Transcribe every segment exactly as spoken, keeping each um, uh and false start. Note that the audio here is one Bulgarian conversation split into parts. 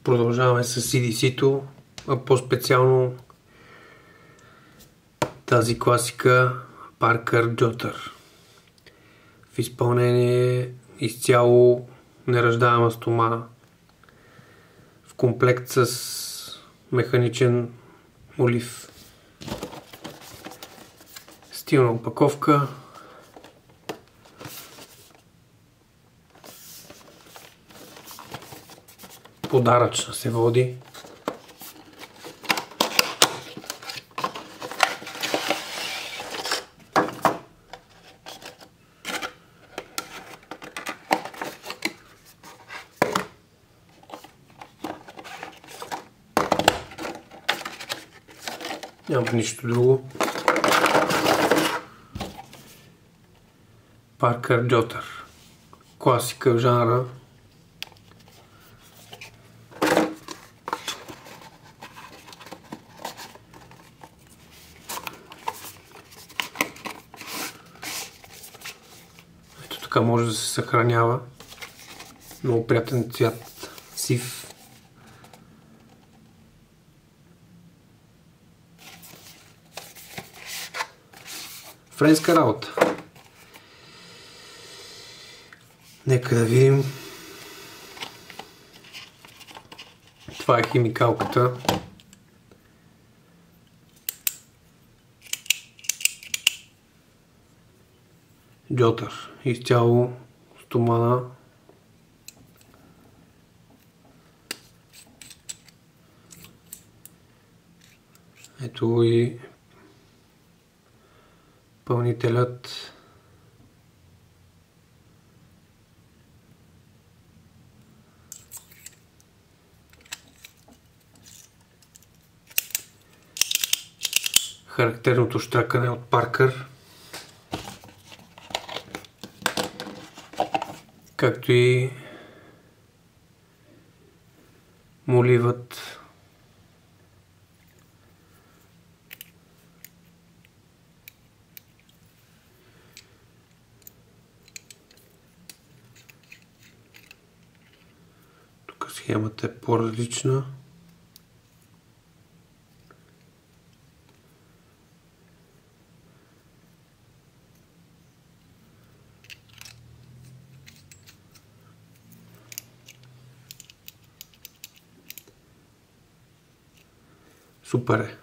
Продължаваме с си ди си-то, а по-специално тази класика Parker Jotter. В изпълнение изцяло неръждаема стомана, в комплект с механичен молив. Стилна опаковка. Подаръчна се води. Няма нищо друго. Parker Jotter. Класика в жанра. Ето така може да се съхранява. Много приятен цвят. Сив. Френска работа. Нека да видим. Това е химикалката. Jotter. Изцяло стомана. Ето и пълнителят. Характерното щракане от Parker, както и моливът. Тук схемата е по-различна. Супер е.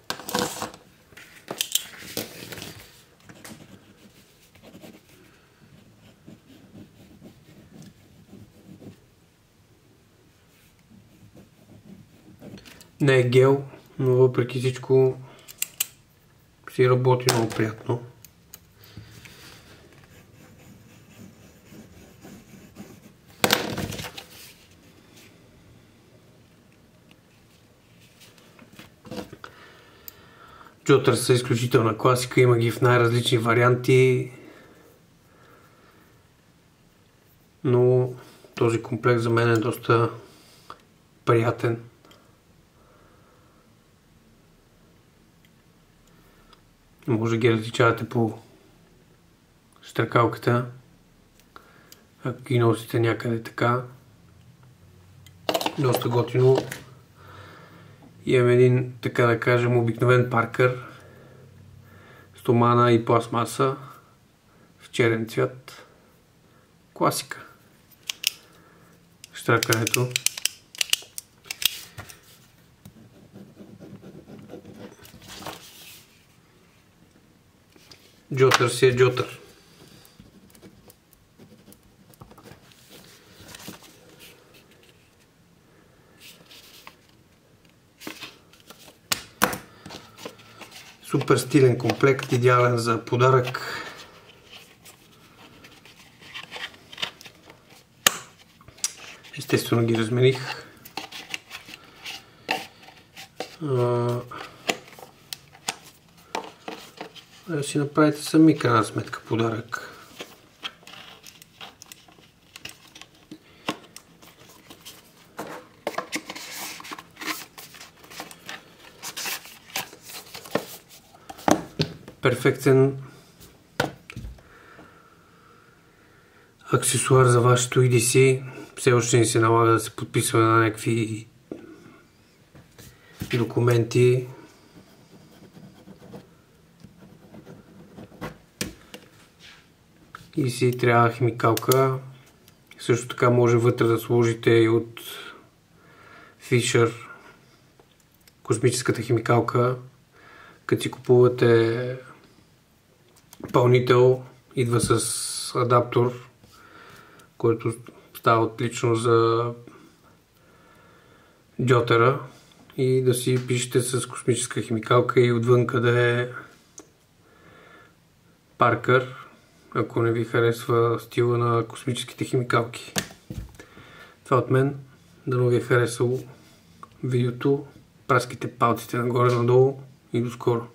Не е гел, но въпреки всичко си работи много приятно. Jotter са изключителна класика, има ги в най-различни варианти, но този комплект за мен е доста приятен. Може да ги различавате по щракалката, ако ги носите някъде така. Доста готино. Имам един, така да кажем, обикновен Parker. Стомана и пластмаса в черен цвят. Класика. Щракането. Jotter си е Jotter. Супер стилен комплект, идеален за подарък. Естествено ги размених. Да си направите сами крайна сметка подарък. Перфектен аксесуар за вашето и ди си. Все още не се налага да се подписва на някакви документи. И си трябва химикалка. Също така може вътре да сложите и от Fisher космическата химикалка. Като си купувате пълнител, идва с адаптор, който става отлично за джотера, и да си пишете с космическа химикалка и отвън къде е Паркър, ако не ви харесва стила на космическите химикалки. Това от мен. Дано ви е харесало видеото. Праскайте палците нагоре-надолу и до скоро.